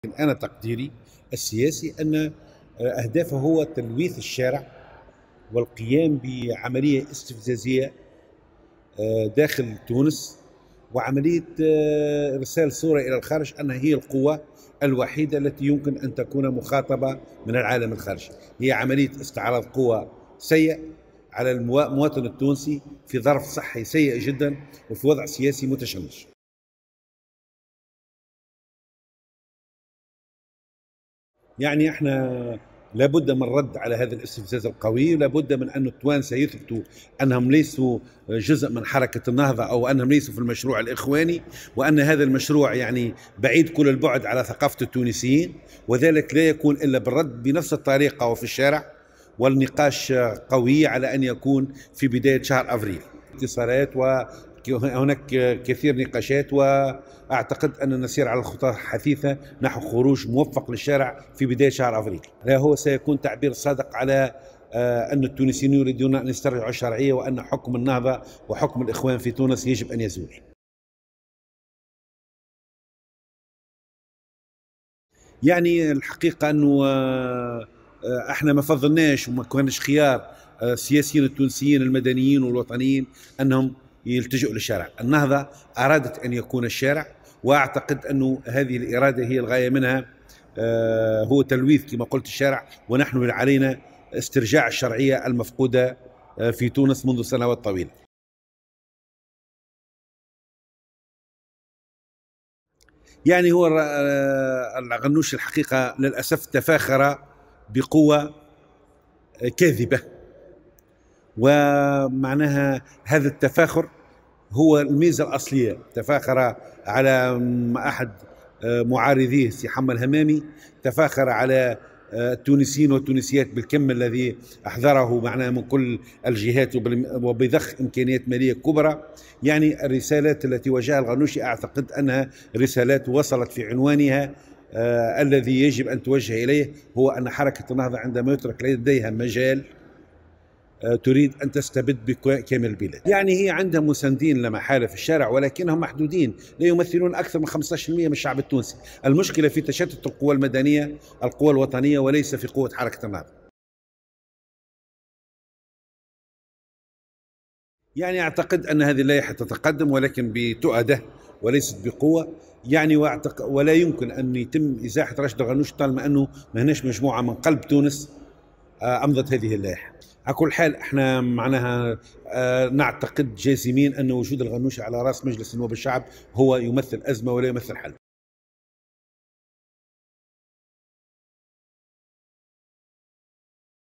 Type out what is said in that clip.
أنا تقديري السياسي أن أهدافه هو تلويث الشارع والقيام بعملية استفزازية داخل تونس، وعملية إرسال صورة إلى الخارج أنها هي القوة الوحيدة التي يمكن أن تكون مخاطبة من العالم الخارجي. هي عملية استعراض قوة سيء على المواطن التونسي في ظرف صحي سيء جدا وفي وضع سياسي متشنج. يعني احنا لابد من الرد على هذا الاستفزاز القوي، ولابد من أن التوانسة يثبتوا أنهم ليسوا جزء من حركة النهضة أو أنهم ليسوا في المشروع الإخواني، وأن هذا المشروع يعني بعيد كل البعد على ثقافة التونسيين، وذلك لا يكون إلا بالرد بنفس الطريقة وفي الشارع، والنقاش قوي على أن يكون في بداية شهر أفريل. اتصالات وهناك كثير نقاشات، وأعتقد أن نسير على الخطى الحثيثة نحو خروج موفق للشارع في بداية شهر أفريل. لا، هو سيكون تعبير صادق على أن التونسيين يريدون أن يسترجعوا الشرعية، وأن حكم النهضة وحكم الإخوان في تونس يجب أن يزول. يعني الحقيقة أنه احنا ما فضلناش وما كانش خيار السياسيين التونسيين المدنيين والوطنيين أنهم يلتجئوا للشارع. النهضة أرادت أن يكون الشارع، وأعتقد أنه هذه الإرادة هي الغاية منها هو تلويث كما قلت الشارع، ونحن علينا استرجاع الشرعية المفقودة في تونس منذ سنوات طويلة. يعني هو الغنوش الحقيقة للأسف تفاخر بقوة كاذبة، ومعناها هذا التفاخر هو الميزة الأصلية. تفاخر على أحد معارضيه سي حمد الهمامي، تفاخر على التونسيين والتونسيات بالكم الذي أحضره معناه من كل الجهات وبضخ إمكانيات مالية كبرى. يعني الرسالات التي وجهها الغنوشي أعتقد أنها رسالات وصلت في عنوانها. الذي يجب أن توجه إليه هو أن حركة النهضة عندما يترك لديها مجال تريد أن تستبد بكامل البلاد. يعني هي عندها مساندين لا محالة في الشارع، ولكنهم محدودين، لا يمثلون أكثر من 15% من الشعب التونسي. المشكلة في تشتت القوى المدنية، القوى الوطنية، وليس في قوة حركة النهضة. يعني أعتقد أن هذه اللائحة تتقدم، ولكن بتؤدة وليست بقوة. يعني ولا يمكن أن يتم إزاحة راشد الغنوش طالما أنه ما هناش مجموعة من قلب تونس أمضت هذه اللائحة. على كل حال احنا معناها نعتقد جازمين أن وجود الغنوشي على رأس مجلس النواب الشعب هو يمثل أزمة ولا يمثل حل.